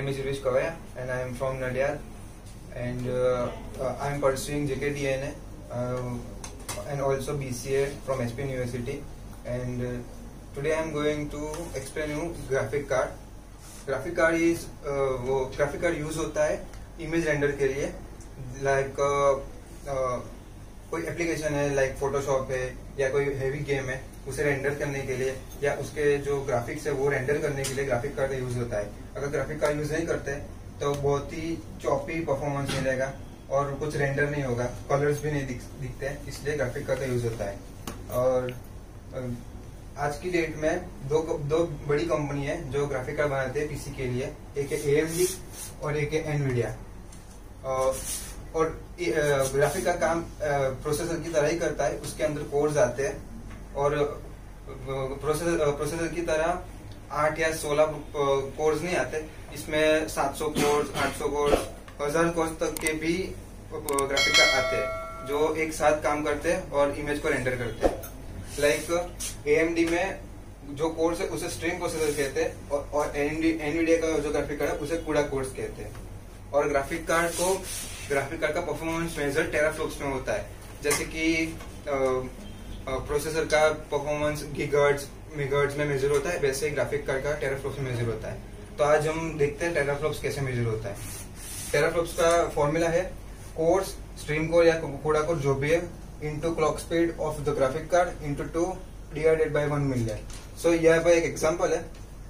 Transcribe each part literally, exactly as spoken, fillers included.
name is Irish Kavaya and I am from Nadia, and uh, uh, I am pursuing J K D N A uh, and also B C A from S P University, and uh, today I am going to explain you graphic card. Graphic card is uh, वो graphic card use होता है image render के लिए, like uh, uh, कोई application है like Photoshop है या कोई हैवी गेम है उसे रेंडर करने के लिए या उसके जो ग्राफिक्स है वो रेंडर करने के लिए ग्राफिक कार्ड यूज होता है. अगर ग्राफिक कार्ड यूज नहीं करते तो बहुत ही चॉपी परफॉर्मेंस मिलेगा और कुछ रेंडर नहीं होगा, कलर्स भी नहीं दिख, दिखते हैं, इसलिए ग्राफिक कार्ड का यूज होता है. और आज की डेट में दो दो बड़ी कंपनी है जो ग्राफिक कार्ड बनाते हैं पीसी के लिए, एक है ए एम डी और एक है एनवीडिया. और ग्राफिक का काम प्रोसेसर की तरह ही करता है, उसके अंदर कोर्स आते हैं और प्रोसेसर प्रोसेसर की तरह आठ या सोलह कोर्स नहीं आते, इसमें सात सौ कोर्स, आठ सौ कोर्स, हजार कोर्स तक के भी ग्राफिक कार्ड आते हैं जो एक साथ काम करते हैं और इमेज को रेंडर करते हैं. लाइक ए एम डी में जो कोर्स है उसे स्ट्रीम प्रोसेसर कहते हैं और, और एनवीडिया का जो ग्राफिक कार्ड है उसे कूड़ा कोर्स कहते हैं. और ग्राफिक कार्ड को ग्राफिक कार्ड का परफॉर्मेंस मेजर टेराफ्लॉप्स में होता है, जैसे कि प्रोसेसर का परफॉर्मेंस गीगाहर्ट्ज मेगाहर्ट्ज में मेजर होता है, वैसे ही ग्राफिक कार्ड का टेराफ्लॉप्स में मेजर होता है. तो आज हम देखते हैं टेराफ्लॉप्स कैसे मेजर होता है. टेराफ्लॉप्स का फॉर्मूला है कोर्स, स्ट्रीम कोर या कूड़ा कोर जो भी है, into clock speed of the graphic card into two divided by one million. So यह पर एक एग्जाम्पल है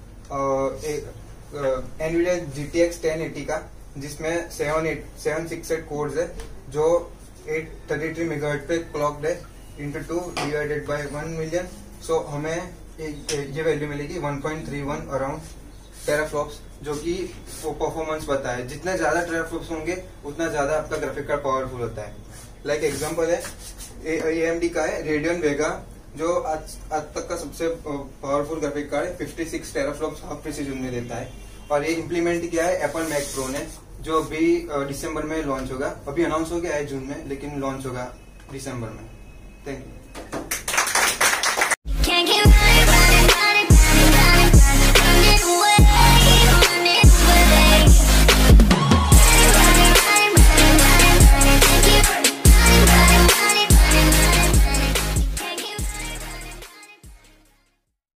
Nvidia G T X ten eighty का, जिसमें seven eight seven six eight cores है जो एट थर्टी थ्री मेगाहर्ट्ज पे clocked है into two divided by one million. So हमें ये वैल्यू मिलेगी one point three one around teraflops, जो कि परफॉर्मेंस बताए. जितने ज्यादा टेराफ्लॉप्स होंगे उतना ज्यादा आपका ग्राफिक कार्ड पावरफुल होता है. लाइक like एग्जांपल है ए एम डी का है रेडियन वेगा, जो आज आज तक का सबसे पावरफुल ग्राफिक कार्ड है, fifty six teraflops half precision में देता है. और ये इम्प्लीमेंट किया है एप्पल मैक प्रो ने, जो अभी दिसंबर में लॉन्च होगा. अभी अनाउंस हो गया है जून में, लेकिन लॉन्च होगा दिसंबर में. Thank you.